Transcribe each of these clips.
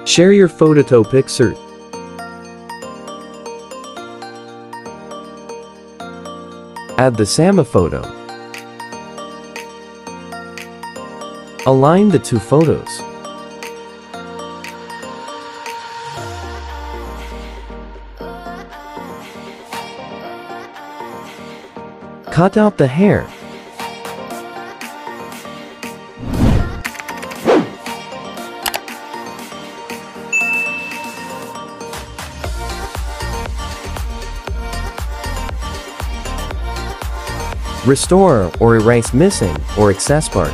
Share your photo to Pixart. Add the Sama photo. Align the two photos. Cut out the hair. Restore or erase missing or excess part.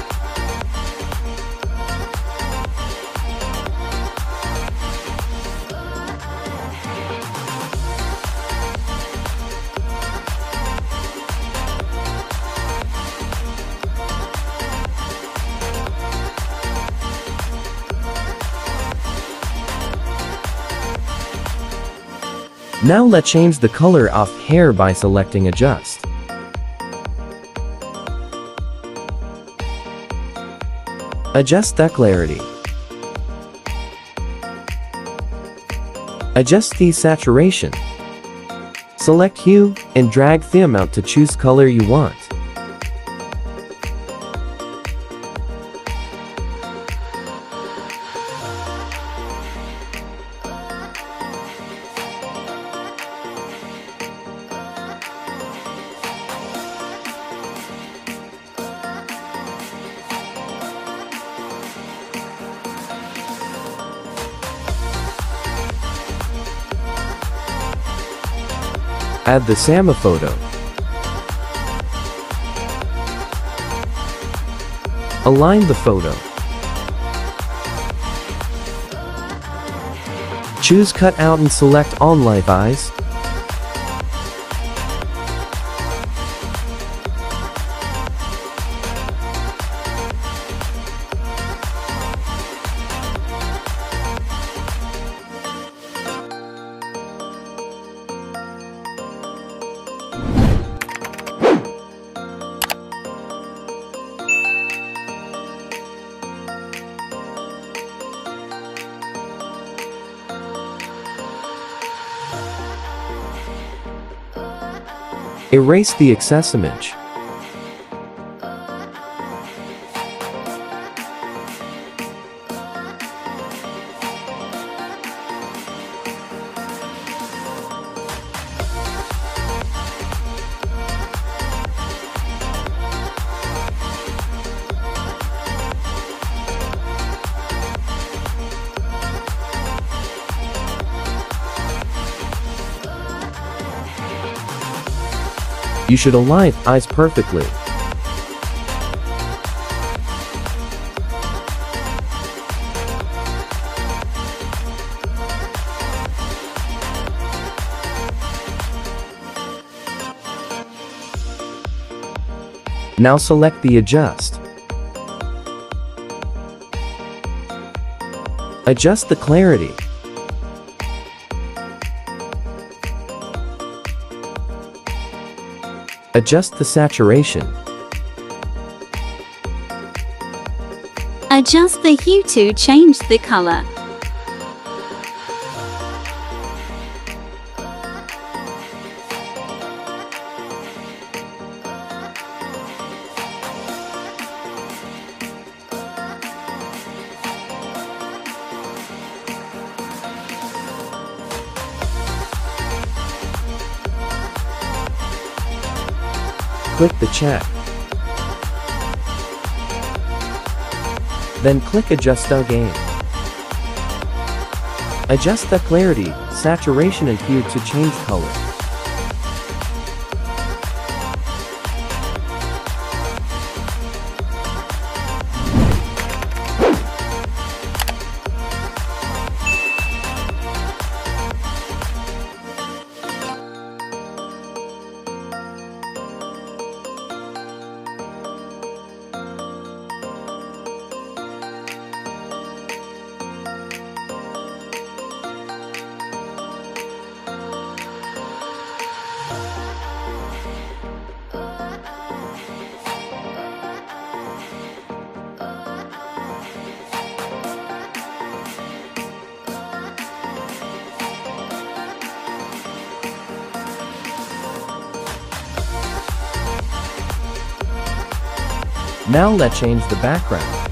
Now let's change the color of hair by selecting Adjust. Adjust the clarity. Adjust the saturation. Select hue and drag the amount to choose color you want. Add the Sama photo. Align the photo. Choose Cut Out and select On Live Eyes. Erase the excess image. You should align eyes perfectly. Now select the Adjust. Adjust the clarity. Adjust the saturation. Adjust the hue to change the color. Click the check. Then click Adjust Again. Adjust the clarity, saturation and hue to change color. Now let's change the background.